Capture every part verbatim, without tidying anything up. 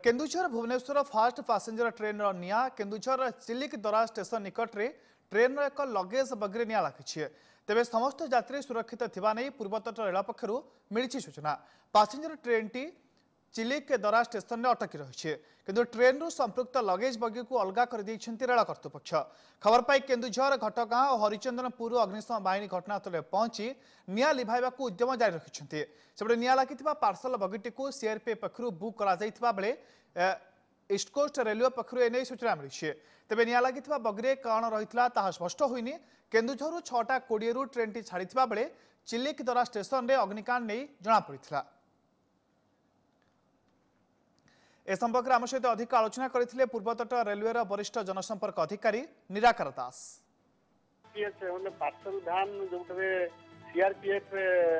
Keonjhar Bhubaneswar fast passenger train निया Keonjhar चिलिकदरा station निकट में ट्रेन एक लगेज बगी निया लगी तेज समस्त यात्री सुरक्षित थिबा नहीं पूर्वतट रेल पक्षर मिली सूचना। पैसेंजर ट्रेन टी चिलिकदरा स्टेशन में अटकी रही किंतु ट्रेन रु संपृक्त लगेज बगी को अलग कर रेल कर्तृपक्ष। खबर पाई केन्दुझर घटगां और हरिचंदनपुर अग्निशम बाहिनी घटनास्थल पहुंची निया लिभाइबा उद्यम जारी रखिछन्ति। सेपटे निया लागिथिबा पार्सल बगीटी को सीआरपीएफ पक्षरु बुक करा जाइथिबा बेले ईस्ट कोस्ट रेलवे पक्षरु एने सूचना मिली। तेबे निया लागिथिबा बगीरे कौन रहितला ताहा स्पष्ट होइनी। केन्दुझरु छटा कोड़े रु ट्रेन टी छाड़िथिबा बेले चिलिकदरा स्टेशन रे अग्निकांड नै जणा पड़िथिला। ए संपर्क आम सहित अधिक आलोचना करथिले पूर्वतट रेलवे वरिष्ठ जनसंपर्क अधिकारी निराकार दास। पार्सल भ्यान जो सीआरपीएफ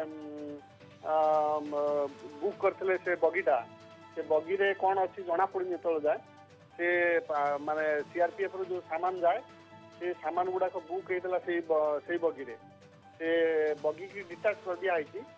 बुक करथिले से बगीटा से बगी रे कौन अच्छी जना पड़ी जो जाए से माने सीआरपीएफ रो जो सामान जाए से सामान गुड़ाक बुक होता से बगी रे से बगी की डिस्चार्ज कर दिया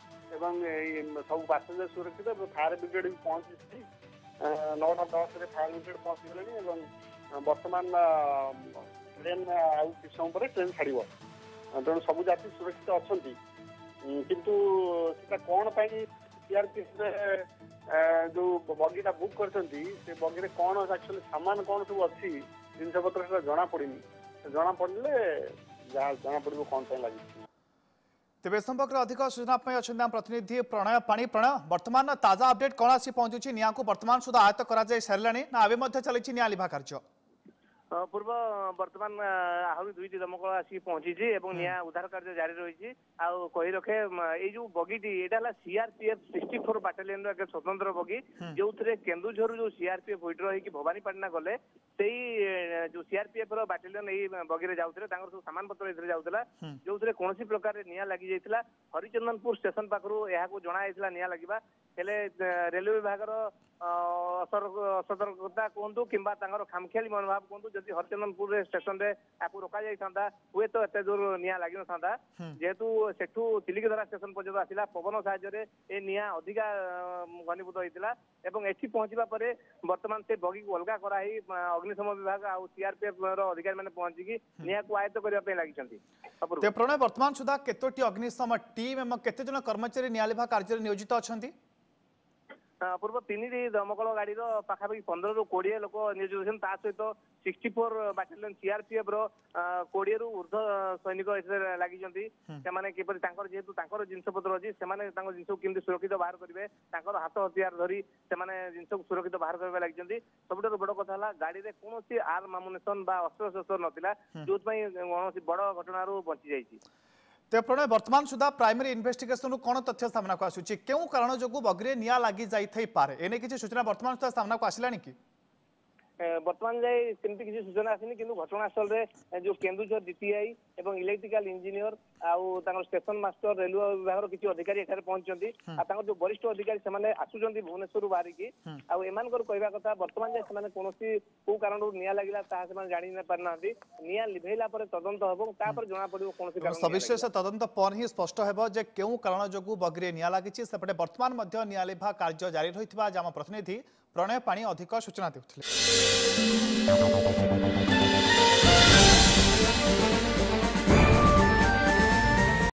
सब पैसेंजर सुरक्षित फायर ब्रिगेड भी पहुंची नौटा दस फायर ब्रिगेड पहुंची गले बर्तमान ट्रेन आउ किस समय पर ट्रेन छाड़ तेणु सब यात्री सुरक्षित अच्छा किंतु कौन सीआरपीएफ जो बगीटा बुक कर बगी कौन एक्चुअली सामान कौन सब अच्छी जिनपतर जना पड़ी जना पड़े जना पड़ कौन लगी। तेज संपर्क अधिक सूचना अच्छा प्रतिनिधि प्रणय पाणी प्रणय बर्तमान ताजा अपडेट कौन आसी पहुंचुची निया को बर्तमान सुधा आयत्त करा जाय साराणी ना आवे मध्य चली निया लिभा कार्य पूर्व बर्तमान आहरी दुईटी दमकल आसिक पहुंची निया उद्धार कार्य जारी रही कही रखे ये जो बगीटी यहाँ सीआरपीएफ सिक्सटी फोर बाटालियन एक स्वतंत्र बगी जो केन्दुझर जो सीआरपीएफ विड्र होगी भवानीपाटना गले से जो सीआरपीएफ बाटालियन यही बगी जाऊे सब सामान पत्र जाऊला जो कौन प्रकार निया लगी जाता हरिचंदनपुर स्टेशन पाखु यह जनाई निया लगे रेलवे विभाग असतर्कता कहतु कि खामखियाली मनोभाव कहतु जदि हरिचंदनपुर स्टेशन रे आपको रोका जाता हुए तो एत जोर निया लगी न था जेहेतु सेठू चिलिकदरा स्टेशन पर्यंत आसला पवन साहाय्य ए निया अधिका घनीभूत होता एठी पहुंचवा परे वर्तमान से बगी को अलग कराई अग्निशम विभाग आ सीआरपीएफ अधिकारी मैंने पहुंचिकी निया को आयत्त करने लगी। प्रणय वर्तमान सुधा केतोटी अग्निशम टीम एवं केते जन कर्मचारी निया लिभा कार्य नियोजित अच्छा पूर्व तीन दमकल गाड़ी पाखापाखि पंद्रह रु कोड़े लोक नियोजित सहित सिक्सटी फोर बाटालियन सीआरपीएफ कोड़े रु ऊर्ध सैनिक लगी किपर जेहेतु जिनपतर अच्छी से जिन केमती सुरक्षित बाहर करेंगे हाथ हथियार धरी से जिन सुरक्षित बाहर करने लगी सब बड़ कथा गाड़ी में कौन आर्म आमुनेसन अस्त्र शस्त्र नाला जो कौन बड़ घटना बची जाइए। ते प्रणय वर्तमान सुधा प्राइमरी इन्वेस्टिगेशन कौन तथ्य सामना को आसुची क्यों कारण जो बगीरे निया लगी जाई पारे एने किसी सूचना वर्तमान सुधा सामना को आसिलानी कि बर्तमान जाए सेमती किसी सूचना आसनी कि घटनास्थल में जो केन्दुझर डीटीआई एवं इलेक्ट्रिकल इंजीनियर आउ स्टेशन मास्टर रेलवे विभाग किसी अधिकारी एठारे पहुंचती जो वरिष्ठ अधिकारी से आसुचंती भुवनेश्वर बाहरिकी आम कहवा कथा बर्तमान जाए कौन कौ कारण निया लगे जानी पारना निया लिभेला तदंत हम जना पड़ो कौन सविशेष तदंत पर ही स्पष्ट हो क्यों कारण जो बगीरे निया लगी सेपटे बर्तमान निया लिभा कार्य जारी रही आम प्रतिनिधि प्रणय पाणी अधिक सूचना देउथिले।